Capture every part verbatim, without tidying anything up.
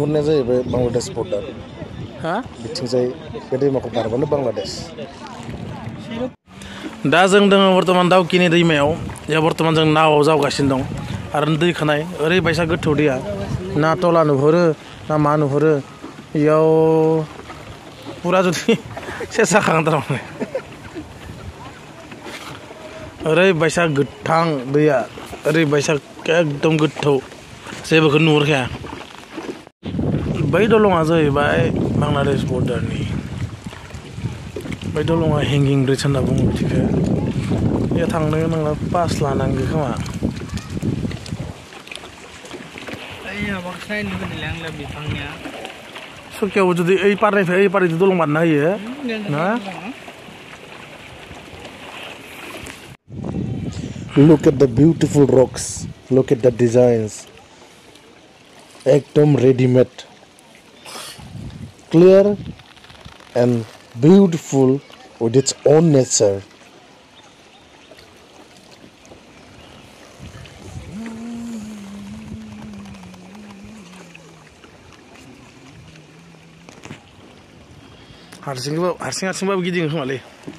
नुहुरनाया जाहैबाय बांलादेश बर्डार हा बिथिंजाय बे दैमाखौ बारबानो बांलादेश दा जों दङ बर्तमान दाउकिनि दैमायाव या बर्तमान जों नावआव जावगासिनो दं आरो दै खानाय ओरैबायसा गोथौ दैया ना तला नुहुरो ना मा नुहुरो इयाव पुरा जुदि सेसा खालामथार माने ओरैबायसा गोथां दैया ओरैबायसा एकदम गोथौ जेबोखौ नुहुरखाया बै दलङा जाहैबाय बांलादेश बर्डारनि बै दलङा हेंगिं ब्रिज होनना बुङो बिदिखौ बेयाव थांनो नोङो पास लानांगौ खोमा सकियाव जुदि ओइ पारनिफ्राय ओइ पारनिफ्राय दलं बारना होयो ना Look at the beautiful rocks. Look at the designs. Ekdom ready-made. Clear and beautiful with its own nature. हारसिंबो हारसिं हारसिंबाबो गिदिङो खोमालै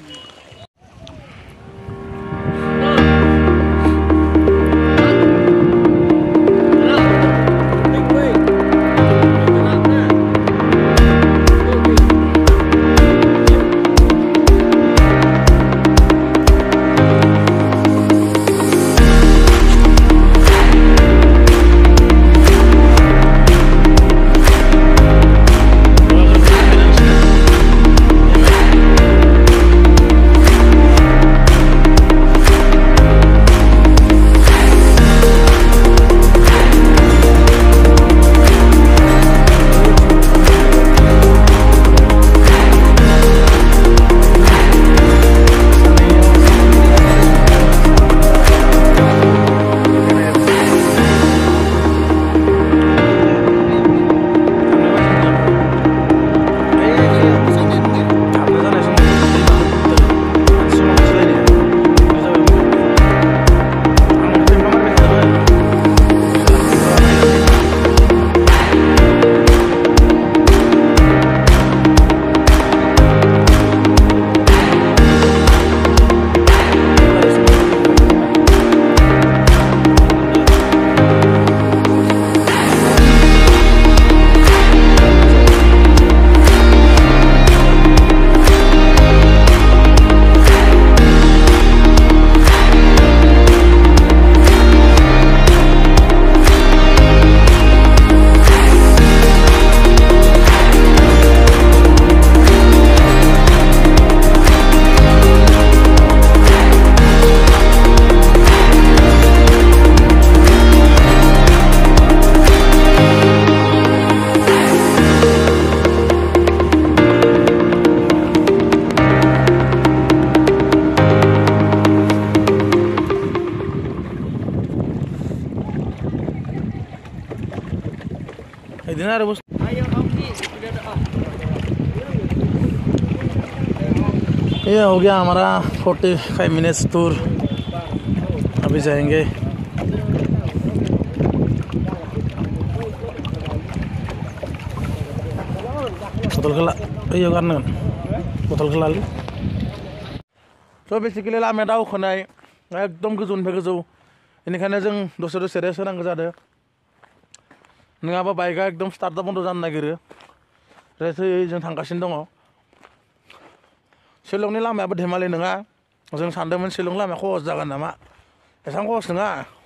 बिदिनो आरो बुस्थु ये हो गया हमारा फोर्टी फाइव मिनट्स टूर अभी जाएंगे बोतल खला यो गारनांगोन बोतल खलालै थ' बेसिकेलि लामाया दावखोनाय एकदम गोजौनिफ्राय गोजौ बेनिखायनो जों दसे दसे रेस्ट होनांगौ जादों नङाबा बाइकआ एकदम स्टार्टआ बन्द जानो नागिरो रेस्ट होयै जों थांगासिनो दङ शिलंनि लामायाबो धेमालि नङा जों सानदोंमोन शिलं लामाया खहस जागोन नामा एसेबां खहस नङा